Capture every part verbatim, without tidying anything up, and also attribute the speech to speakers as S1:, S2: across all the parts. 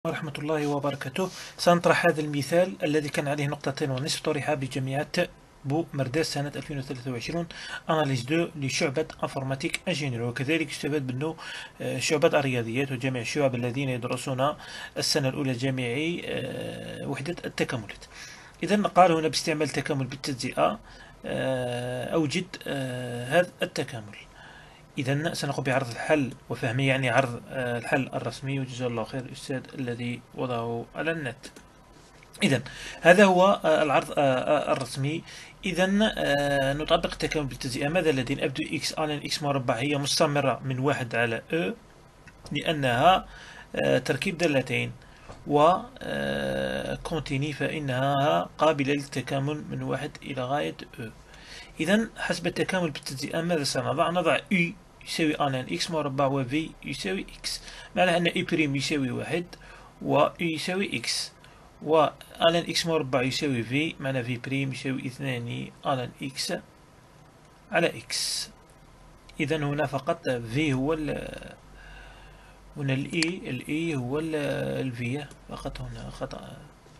S1: ورحمة الله وبركاته. سنطرح هذا المثال الذي كان عليه نقطتين ونصف، طرح بجامعة بو مرداس سنة ألفين وثلاثة وعشرين، أناليز دو لشعبة انفورماتيك انجينير، وكذلك يستفاد منه شعبة الرياضيات وجميع الشعب الذين يدرسون السنة الأولى الجامعي وحدة التكاملات. إذا قال هنا باستعمال التكامل بالتجزئة أوجد هذا التكامل. إذا سنقوم بعرض الحل وفهمه، يعني عرض الحل الرسمي، وجزاه الله خير الأستاذ الذي وضعه على النت. إذا هذا هو العرض الرسمي. إذا نطبق التكامل بالتجزئة. ماذا لدينا؟ أبدو إكس على إكس مربع هي مستمرة من واحد على أو، لأنها تركيب دالتين، و كونتيني فإنها قابلة للتكامل من واحد إلى غاية أو. إذا حسب التكامل بالتجزئة ماذا سنضع؟ نضع U يساوي أ لن إكس مربع و V يساوي إكس، معنى أن إي بريم يساوي واحد و U يساوي إكس، و أ لن إكس مربع يساوي V، معنى في بريم يساوي اثنان أ لن إكس على إكس. إذا هنا فقط V هو ال هنا الإي الإي هو الفي فقط، هنا خطأ.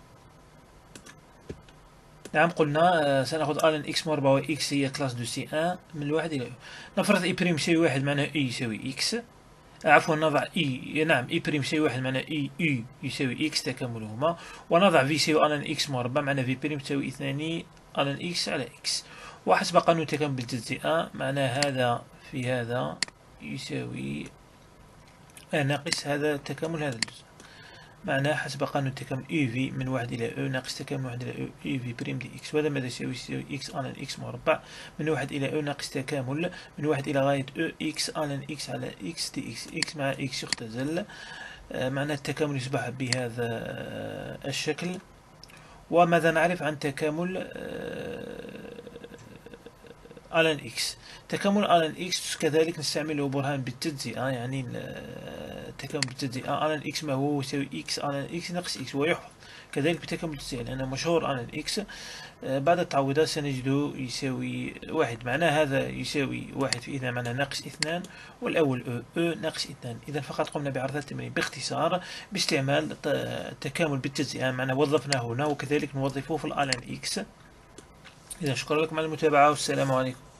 S1: نعم، قلنا سنأخذ أ لن إكس مربع و إكس هي كلاس دو سي واحد من الواحد إلى أو. نفرض إي بريم يساوي واحد، معناه إي يساوي إكس، عفوا نضع إي، نعم إي بريم يساوي واحد معناه إي إي يساوي إكس تكاملهما، ونضع في يساوي أ لن إكس مربع معناه في بريم تساوي اثنان أ لن إكس على إكس. وحسب قانون التكامل بالتجزئة معناه هذا في هذا يساوي ناقص هذا التكامل هذا الجزء، معناه حسب قانون التكامل اي في من واحد الى او ناقص تكامل واحد الى او اي في بريم دي اكس. وهذا ماذا يساوي؟ يساوي اكس أ لن اكس مربع من واحد الى او ناقص تكامل من واحد الى غاية او اكس أ لن اكس على اكس دي اكس. اكس مع اكس يختزل، آه معناه التكامل يصبح بهذا آه الشكل. وماذا نعرف عن تكامل آه أ لن إكس؟ تكامل أ لن إكس كذلك نستعمله برهان بالتجزئة، يعني التكامل بالتجزئة أ لن إكس ما هو؟ يساوي إكس أ لن إكس ناقص إكس، ويحفظ كذلك بتكامل بالتجزئة لأنه مشهور أ لن إكس. بعد التعويضات سنجده يساوي واحد، معناه هذا يساوي واحد، في إذا معناه ناقص اثنان، والأول أو أو ناقص اثنان. إذا فقط قمنا بعرض التمرين باختصار باستعمال التكامل بالتجزئة، معناه وظفناه هنا وكذلك نوظفه في الأ لن إكس. إذا شكرا لكم على المتابعة والسلام عليكم.